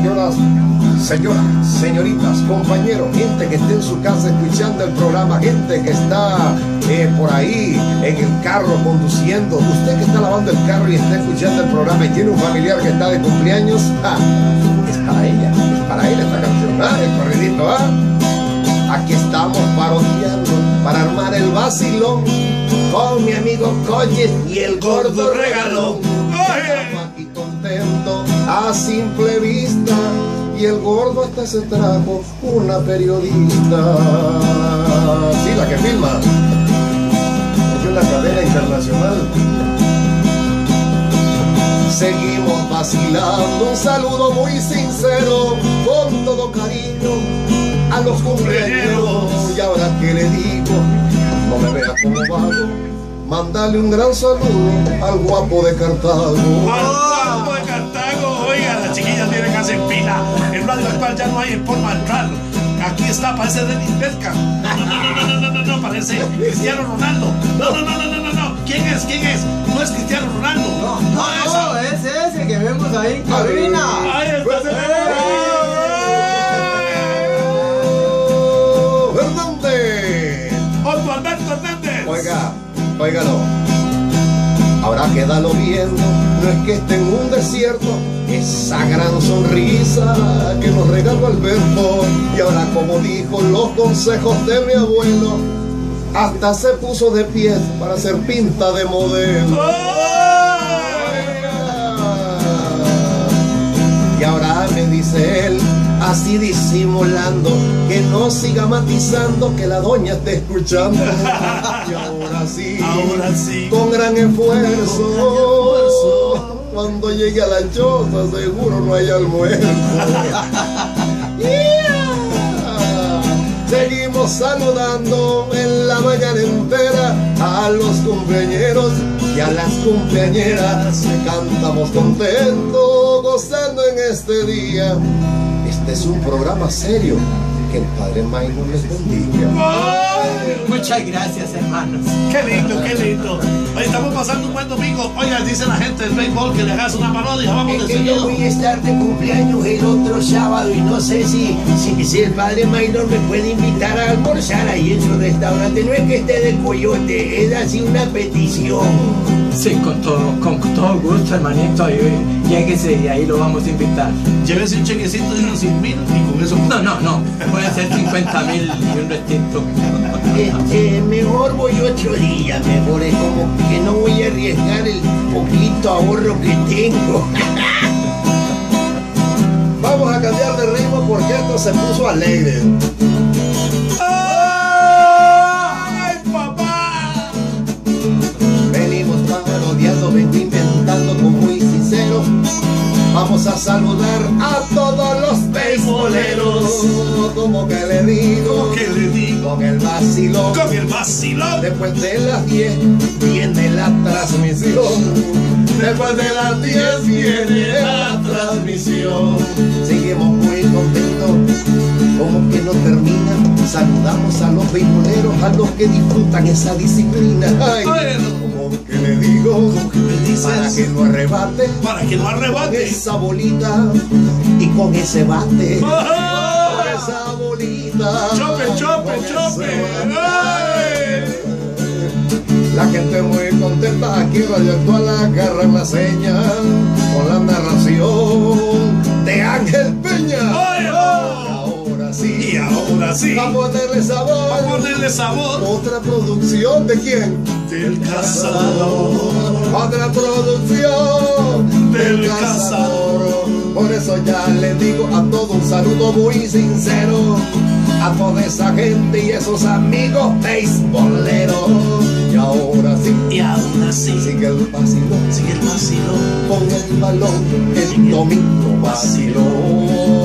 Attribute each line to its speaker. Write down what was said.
Speaker 1: señoras, señoritas, compañeros, gente que esté en su casa escuchando el programa, gente que está por ahí en el carro conduciendo, usted que está lavando el carro y está escuchando el programa y tiene un familiar que está de cumpleaños, es para ella esta canción, el corridito, aquí estamos parodiando para armar el vacilón con mi amigo Colles y el gordo regalón. Estamos aquí contentos a simple vista y el gordo hasta se trajo una periodista, sí, la que filma, es una cadena internacional. Seguimos vacilando, un saludo muy sincero, con todo cariño a los cumpleaños. Y ahora que le digo, no me vea como vago, mándale un gran saludo al guapo de Cartago.
Speaker 2: Al guapo de Cartago, oiga, las chiquillas vienen a hacer pila. El radio actual ya no hay forma de entrar. Aquí está, parece Dennis Bergkamp. No, parece Cristiano Ronaldo. No. ¿Quién es? No es Cristiano Ronaldo.
Speaker 3: No, es ese que vemos ahí en cabina.
Speaker 2: Ahí está.
Speaker 1: Hernández.
Speaker 2: Otto Alberto Hernández.
Speaker 1: Óigalo. Ahora quédalo viendo, no es que esté en un desierto, esa gran sonrisa que nos regaló Alberto. Y ahora, como dijo los consejos de mi abuelo, hasta se puso de pie para hacer pinta de modelo. Y ahora me dice él, así disimulando, que no siga matizando, que la doña esté escuchando. Y ahora sí, con gran esfuerzo, cuando llegue a la choza seguro no hay almuerzo. Seguimos saludando en la mañana entera a los cumpleañeros y a las cumpleañeras. Cantamos contentos, gozando en este día. Este es un programa serio, que el Padre Maynor les bendiga.
Speaker 3: Muchas gracias, hermanos.
Speaker 2: Qué lindo. Hoy estamos pasando un buen domingo. Oiga, dice la gente del béisbol que le hagas una parodia. Vamos de
Speaker 4: Yo
Speaker 2: seguido.
Speaker 4: voy a estar de cumpleaños el otro sábado y no sé si el Padre Maynor me puede invitar a almorzar ahí en su restaurante. No es que esté de coyote, es así una petición.
Speaker 3: Sí, con todo gusto, hermanito. Lléguese y ahí lo vamos a invitar.
Speaker 2: Llévese un chequecito de unos 100,000 y con eso.
Speaker 3: No. Puede ser 50,000 y un restito.
Speaker 4: Mejor voy 8 días, mejor es como que no voy a arriesgar el poquito ahorro que tengo.
Speaker 1: Vamos a cambiar de ritmo porque esto se puso alegre.
Speaker 2: ¡Ay, papá!
Speaker 1: Venimos parodiando, vengo inventando con muy sincero. Vamos a saludar a todos los beisboleros. Como que le digo, con el vacilón.
Speaker 2: Con el vacilón.
Speaker 1: Después de las 10 viene la transmisión. Después de las 10 viene la transmisión. Seguimos muy contentos, como que no termina. Saludamos a los beisboleros, a los que disfrutan esa disciplina. Ay, como que le digo, para que no arrebate, con esa bolita y con ese bate. Con esa bolita,
Speaker 2: Chope.
Speaker 1: La gente muy contenta, aquí Radio Actual agarra la señal con la narración de Ángel Peña.
Speaker 2: Y ahora sí.
Speaker 1: Vamos a ponerle sabor. Otra producción de quién?
Speaker 2: Del Cazador.
Speaker 1: Otra producción
Speaker 2: del Cazador.
Speaker 1: Por eso ya les digo a todos un saludo muy sincero, a toda esa gente y esos amigos beisboleros. Y ahora sí, sigue el vacilón,
Speaker 2: Sigue el vacilón.
Speaker 1: con el balón, el domingo vacilón.